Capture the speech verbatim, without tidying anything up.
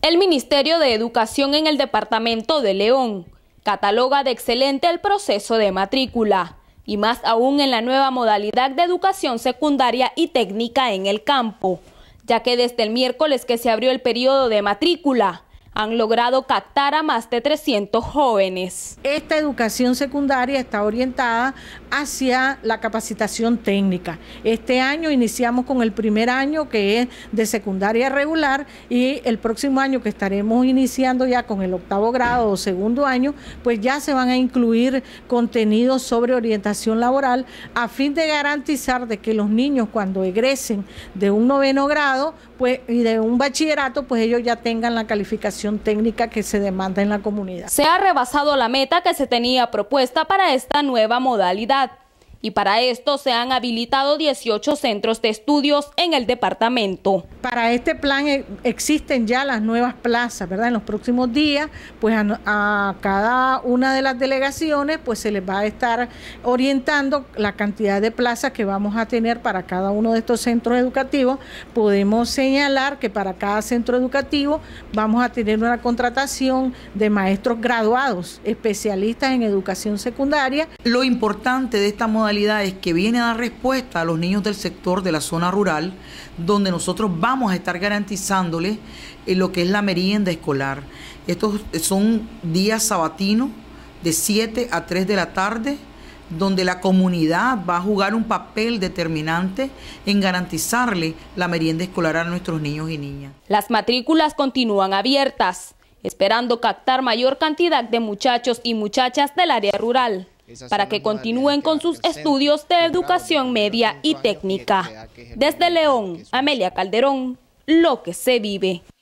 El Ministerio de Educación en el departamento de León cataloga de excelente el proceso de matrícula, y más aún en la nueva modalidad de educación secundaria y técnica en el campo, ya que desde el miércoles que se abrió el periodo de matrícula, han logrado captar a más de trescientos jóvenes. Esta educación secundaria está orientada hacia la capacitación técnica. Este año iniciamos con el primer año, que es de secundaria regular, y el próximo año, que estaremos iniciando ya con el octavo grado o segundo año, pues ya se van a incluir contenidos sobre orientación laboral a fin de garantizar de que los niños, cuando egresen de un noveno grado pues, y de un bachillerato, pues ellos ya tengan la calificación técnica que se demanda en la comunidad. Se ha rebasado la meta que se tenía propuesta para esta nueva modalidad, y para esto se han habilitado dieciocho centros de estudios en el departamento. Para este plan existen ya las nuevas plazas, ¿verdad? En los próximos días, pues a, a cada una de las delegaciones pues se les va a estar orientando la cantidad de plazas que vamos a tener para cada uno de estos centros educativos. Podemos señalar que para cada centro educativo vamos a tener una contratación de maestros graduados, especialistas en educación secundaria. Lo importante de esta modalidad es que viene a dar respuesta a los niños del sector de la zona rural, donde nosotros vamos a estar garantizándoles lo que es la merienda escolar. Estos son días sabatinos de siete a tres de la tarde, donde la comunidad va a jugar un papel determinante en garantizarle la merienda escolar a nuestros niños y niñas. Las matrículas continúan abiertas, esperando captar mayor cantidad de muchachos y muchachas del área rural, para que continúen con sus estudios de educación media y técnica. Desde León, Amelia Calderón, lo que se vive.